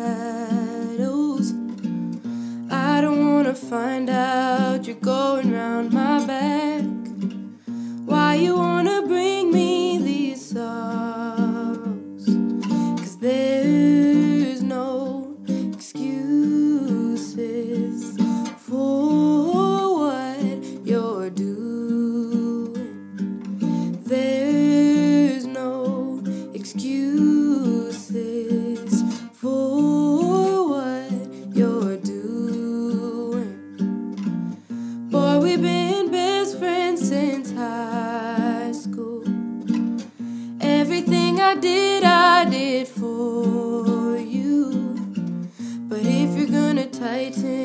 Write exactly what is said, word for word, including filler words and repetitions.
shadows. I don't wanna find out you're going round my back. Why you wanna bring me these sorrows? 'Cause there's no excuses for what you're doing. There's no excuses for what you're doing. Boy, we've been best friends since high school. Everything I did, I did for you. But if you're gonna tighten